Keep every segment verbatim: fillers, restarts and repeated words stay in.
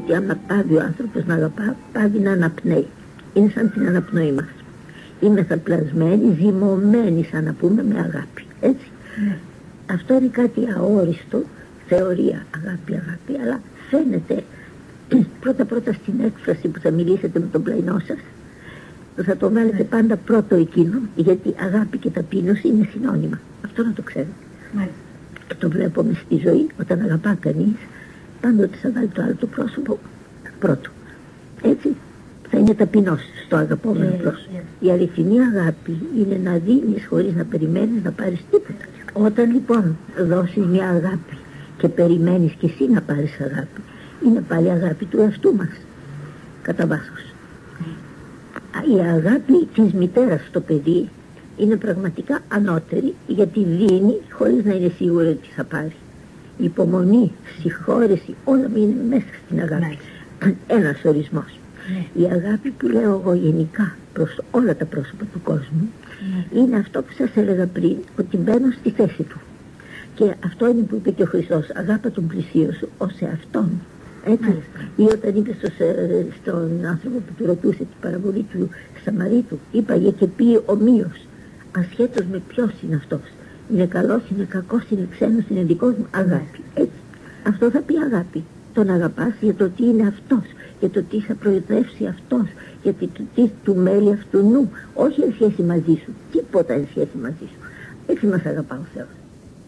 ότι άμα πάβει ο άνθρωπος να αγαπά, πάβει να αναπνέει. Είναι σαν την αναπνοή μας. Είναι θαπλασμένοι, ζυμωμένοι, σαν να πούμε, με αγάπη. Έτσι. Ναι. Αυτό είναι κάτι αόριστο, θεωρία, αγάπη, αγάπη, αλλά φαίνεται πρώτα-πρώτα στην έκφραση που θα μιλήσετε με τον πλαϊνό σας. Θα το βάλετε ναι. πάντα πρώτο εκείνο, γιατί αγάπη και ταπείνωση είναι συνώνυμα. Αυτό να το ξέρετε. Ναι. Και το βλέπουμε στη ζωή, όταν αγαπά κανείς, πάντοτε θα βάλει το άλλο το πρόσωπο πρώτο. Έτσι θα είναι ταπεινός στο αγαπόμενο yeah, πρόσωπο. Yeah. Η αληθινή αγάπη είναι να δίνεις χωρίς να περιμένεις να πάρεις τίποτα. Όταν λοιπόν δώσεις μια αγάπη και περιμένεις και εσύ να πάρεις αγάπη, είναι πάλι αγάπη του εαυτού μας, κατά βάθος. Mm. Η αγάπη της μητέρας στο παιδί είναι πραγματικά ανώτερη, γιατί δίνει χωρίς να είναι σίγουρη ότι θα πάρει. Η υπομονή, συγχώρεση, όλα είναι μέσα στην αγάπη. Mm. Ένας ορισμός. Mm. Η αγάπη που λέω εγώ γενικά προς όλα τα πρόσωπα του κόσμου mm. είναι αυτό που σας έλεγα πριν, ότι μπαίνω στη θέση του. Και αυτό είναι που είπε και ο Χριστός, αγάπα τον πλησίο σου ως εαυτόν. Έτσι. Mm. Ή όταν είπε στο, στον άνθρωπο που του ρωτούσε την παραβολή του Σαμαρίτου, είπαγε και πει ομοίως, ασχέτως με ποιος είναι αυτός. Είναι καλός, είναι κακός, είναι ξένος, είναι δικός μου, αγάπη. Έτσι. Αυτό θα πει αγάπη. Τον αγαπάς για το τι είναι αυτός, για το τι θα προεδρεύσει αυτός, για το τι του μέλει αυτού νου, όχι εν σχέση μαζί σου, τίποτα εν σχέση μαζί σου. Έτσι μας αγαπά ο Θεός.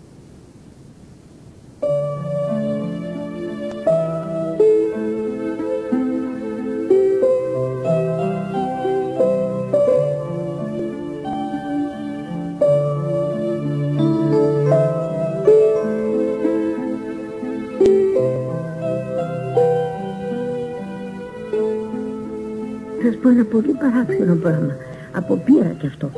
Θα σας πω ένα πολύ παράξενο πράγμα, από πείρα κι αυτό.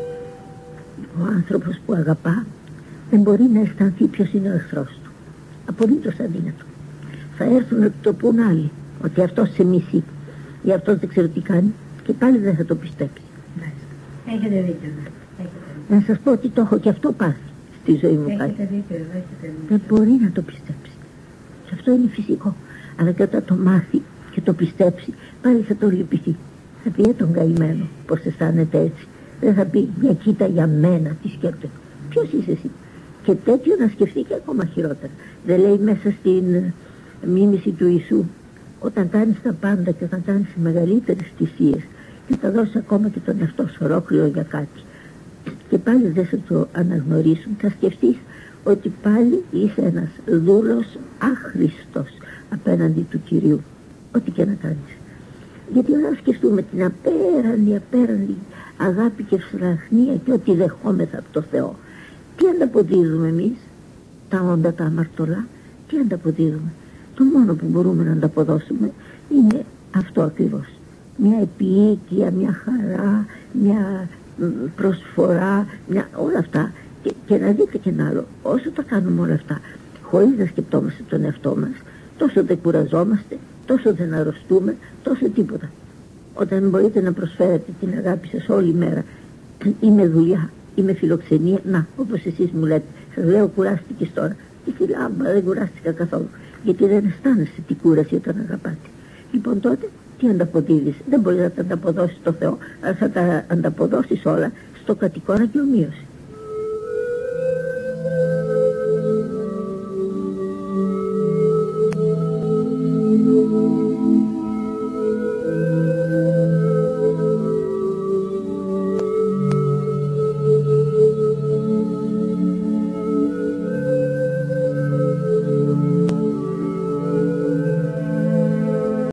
Ο άνθρωπος που αγαπά δεν μπορεί να αισθανθεί ποιος είναι ο εχθρός του. Απολύτως αδύνατο. Θα έρθουν να το πούν άλλοι, ότι αυτός σε μισεί ή αυτός δεν ξέρω τι κάνει, και πάλι δεν θα το πιστέψει. Έχετε δίκιο. Να σας πω ότι το έχω και αυτό πάθει στη ζωή μου. Έχετε δίκιο, έχετε δίκιο. Δεν μπορεί να το πιστέψει. Και αυτό είναι φυσικό. Αλλά και όταν το μάθει και το πιστέψει, πάλι θα το λυπηθεί. Θα πει τον καημένο πως αισθάνεται έτσι. Δεν θα πει μια κοίτα για μένα, τι σκέφτεται. Ποιος είσαι εσύ? Και τέτοιο να σκεφτεί και ακόμα χειρότερα. Δεν λέει μέσα στην μίμηση του Ιησού, όταν κάνεις τα πάντα και όταν κάνεις οι μεγαλύτερες θυσίες και θα δώσεις ακόμα και τον εαυτό σου ολόκληρο για κάτι, και πάλι δεν θα το αναγνωρίσουν, θα σκεφτείς ότι πάλι είσαι ένας δούλος άχρηστος απέναντι του Κυρίου, ό,τι και να κάνεις. Γιατί όταν σκεφτούμε την απέραντη, απέραντη αγάπη και ψραχνία και ό,τι δεχόμεθα από το Θεό, τι ανταποδίδουμε εμείς? Τα όντα, τα αμαρτωλά, τι ανταποδίδουμε? Το μόνο που μπορούμε να ανταποδώσουμε είναι αυτό ακριβώς. Μια επίοικια, μια χαρά, μια προσφορά, μια, όλα αυτά. Και, και να δείτε και ένα άλλο, όσο τα κάνουμε όλα αυτά χωρίς να σκεπτόμαστε τον εαυτό μας, τόσο δεν κουραζόμαστε, τόσο δεν αρρωστούμε, τόσο τίποτα. Όταν μπορείτε να προσφέρετε την αγάπη σας όλη μέρα, ή με δουλειά ή με φιλοξενία, να, όπως εσείς μου λέτε, σας λέω κουράστηκες τώρα, και στη λάμπα δεν κουράστηκα καθόλου, γιατί δεν αισθάνεσαι την κούραση όταν αγαπάτε. Λοιπόν τότε τι ανταποδίδεις? Δεν μπορείς να τα ανταποδώσεις στο Θεό, αλλά θα τα ανταποδώσεις όλα στο κατ' εικόνα και ομοίωση.